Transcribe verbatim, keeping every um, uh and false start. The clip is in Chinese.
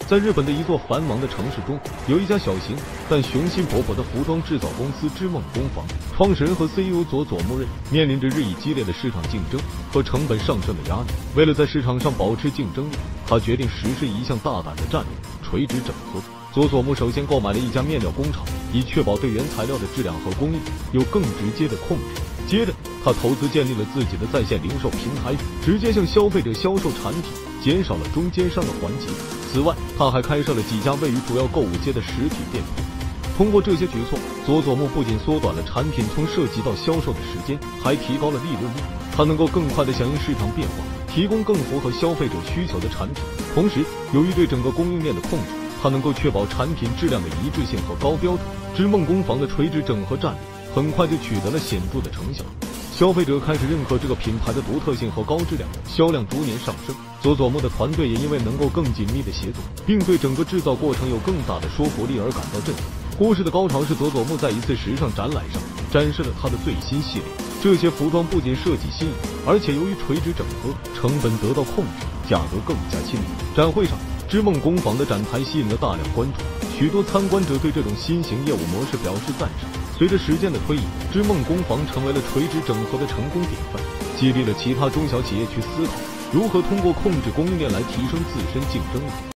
在日本的一座繁忙的城市中，有一家小型但雄心勃勃的服装制造公司织梦工坊。创始人和 C E O 佐佐木润面临着日益激烈的市场竞争和成本上升的压力。为了在市场上保持竞争力，他决定实施一项大胆的战略——垂直整合。佐佐木首先购买了一家面料工厂，以确保对原材料的质量和工艺有更直接的控制。接着，他投资建立了自己的在线零售平台，直接向消费者销售产品，减少了中间商的环节。此外，他还开设了几家位于主要购物街的实体店铺。通过这些举措，佐佐木不仅缩短了产品从设计到销售的时间，还提高了利润率。他能够更快地响应市场变化，提供更符合消费者需求的产品。同时，由于对整个供应链的控制，他能够确保产品质量的一致性和高标准。织梦工坊的垂直整合战略很快就取得了显著的成效，消费者开始认可这个品牌的独特性和高质量，销量逐年上升。佐佐木的团队也因为能够更紧密的协作，并对整个制造过程有更大的说服力而感到振奋。故事的高潮是佐佐木在一次时尚展览上展示了他的最新系列，这些服装不仅设计新颖，而且由于垂直整合，成本得到控制，价格更加亲民。展会上，织梦工坊的展台吸引了大量关注，许多参观者对这种新型业务模式表示赞赏。随着时间的推移，织梦工坊成为了垂直整合的成功典范，激励了其他中小企业去思考如何通过控制供应链来提升自身竞争力。